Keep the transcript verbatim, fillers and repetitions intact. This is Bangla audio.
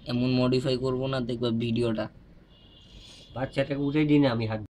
এমন মডিফাই করবো না, দেখবা ভিডিওটা। বাচ্চাটাকে উঠে দিই না আমি হাত